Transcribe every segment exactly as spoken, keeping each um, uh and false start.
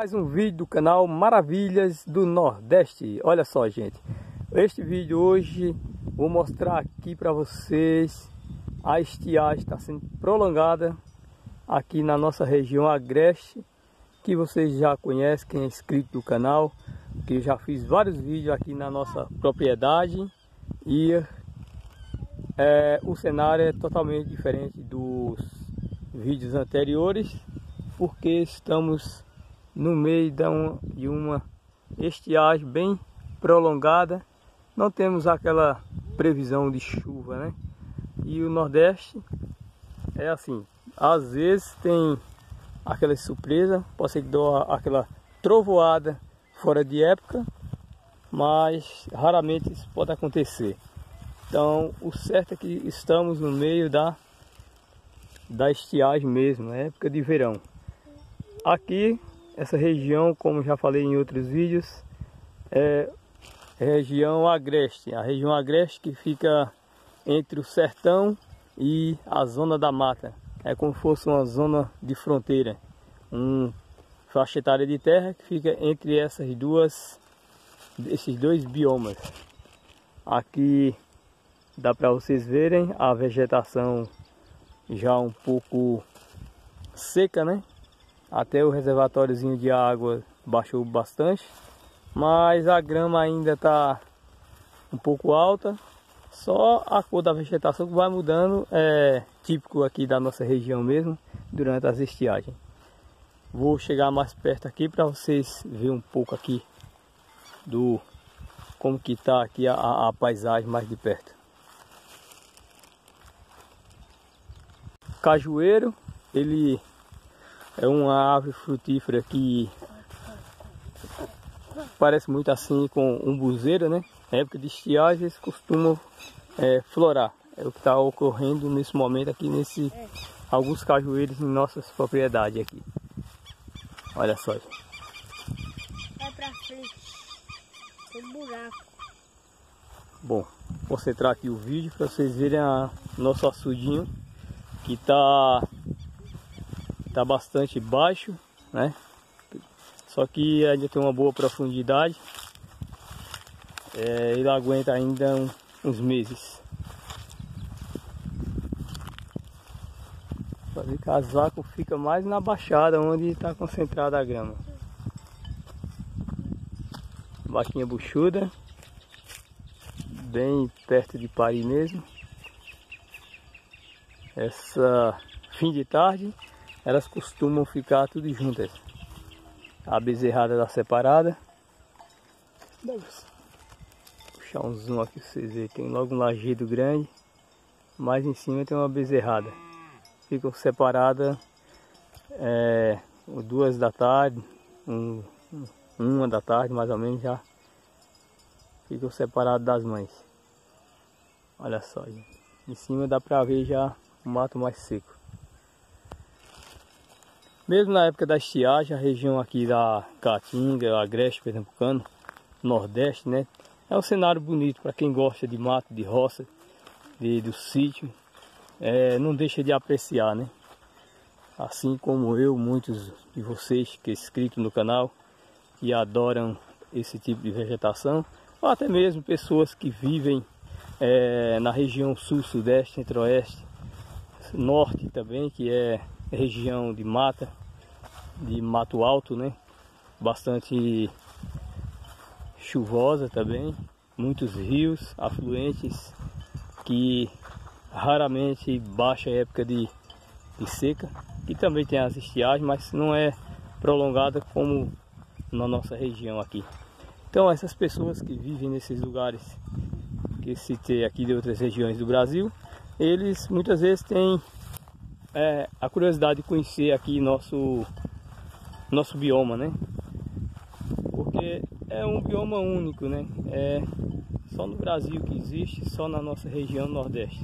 Mais um vídeo do canal Maravilhas do Nordeste. Olha só, gente, este vídeo hoje vou mostrar aqui para vocês a estiagem está sendo prolongada aqui na nossa região agreste, que vocês já conhecem, quem é inscrito do canal, que eu já fiz vários vídeos aqui na nossa propriedade e é, o cenário é totalmente diferente dos vídeos anteriores, porque estamos no meio de uma, de uma estiagem bem prolongada. Não temos aquela previsão de chuva, né? E o Nordeste é assim, às vezes tem aquela surpresa, pode ser que dê aquela trovoada fora de época, mas raramente isso pode acontecer. Então o certo é que estamos no meio da, da estiagem mesmo, é época de verão. Aqui, essa região, como já falei em outros vídeos, é região agreste. A região agreste que fica entre o sertão e a zona da mata. É como se fosse uma zona de fronteira. Um faixa etária de terra que fica entre essas duas, esses dois biomas. Aqui dá para vocês verem a vegetação já um pouco seca, né? Até o reservatóriozinho de água baixou bastante, mas a grama ainda está um pouco alta. Só a cor da vegetação que vai mudando, é típico aqui da nossa região mesmo, durante as estiagens. Vou chegar mais perto aqui para vocês verem um pouco aqui do como que está aqui a, a paisagem mais de perto. Cajueiro, ele é uma árvore frutífera que parece muito assim com um buzeiro, né? Na época de estiagem eles costumam é, florar. É o que está ocorrendo nesse momento aqui, nesse alguns cajueiros em nossas propriedades aqui. Olha só. Vai pra frente. Tem buraco. Bom, vou concentrar aqui o vídeo para vocês verem a nosso açudinho, que está tá bastante baixo, né? Só que ainda tem uma boa profundidade. É, ele aguenta ainda um, uns meses. Fazer casaco fica mais na baixada, onde está concentrada a grama. Vaquinha buchuda, bem perto de parir mesmo. Essa fim de tarde elas costumam ficar tudo juntas. A bezerrada está separada. Vou puxar um zoom aqui para vocês verem. Tem logo um lajedo grande, mais em cima tem uma bezerrada. Ficam separadas é, duas da tarde, um, uma da tarde mais ou menos, já ficam separadas das mães. Olha só, gente. Em cima dá para ver já o mato mais seco. Mesmo na época da estiagem, a região aqui da Caatinga, Agreste Pernambucano, Nordeste, né? É um cenário bonito para quem gosta de mato, de roça, de, do sítio. É, não deixa de apreciar, né? Assim como eu, muitos de vocês que são inscritos no canal, que adoram esse tipo de vegetação, ou até mesmo pessoas que vivem é, na região sul, sudeste, centro-oeste, norte também, que é região de mata, de mato alto, né? Bastante chuvosa também, muitos rios afluentes que raramente baixa a época de, de seca, que também tem as estiagens, mas não é prolongada como na nossa região aqui. Então essas pessoas que vivem nesses lugares que citei aqui de outras regiões do Brasil, eles muitas vezes têm é, a curiosidade de conhecer aqui nosso, nosso bioma, né? Porque é um bioma único, né? É só no Brasil que existe, só na nossa região Nordeste.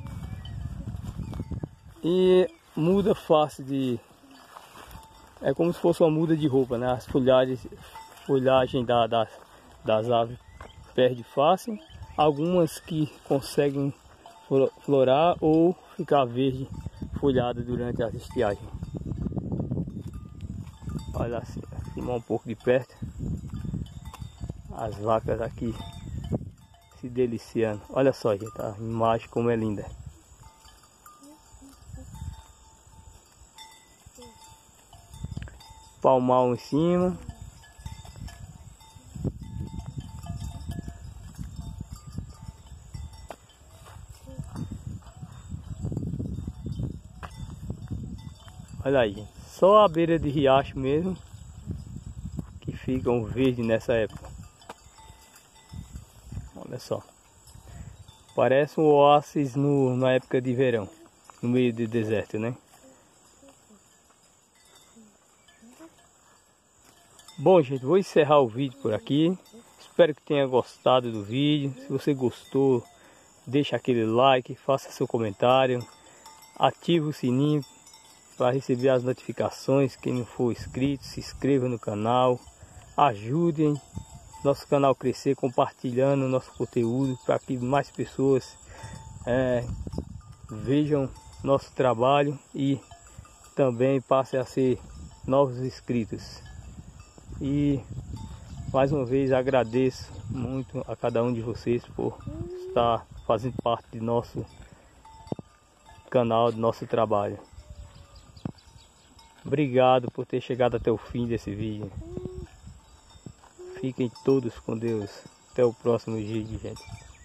E muda fácil de... É como se fosse uma muda de roupa, né? As folhagens, folhagem da, das, das aves perde fácil. Algumas que conseguem florar ou ficar verde folhada durante as estiagens. Olha assim. filmar um pouco de perto. As vacas aqui se deliciando. Olha só, gente, a imagem como é linda. Palmal em cima. Olha aí, gente. Só a beira de riacho mesmo que ficam verde nessa época. Olha só. Parece um oásis no, na época de verão, no meio do deserto, né? Bom, gente, vou encerrar o vídeo por aqui. Espero que tenha gostado do vídeo. Se você gostou, deixa aquele like, faça seu comentário, ative o sininho para receber as notificações. Quem não for inscrito, se inscreva no canal. Ajudem nosso canal a crescer compartilhando nosso conteúdo para que mais pessoas é, vejam nosso trabalho e também passem a ser novos inscritos. E mais uma vez agradeço muito a cada um de vocês por estar fazendo parte do nosso canal, do nosso trabalho. Obrigado por ter chegado até o fim desse vídeo. Fiquem todos com Deus. Até o próximo vídeo, gente.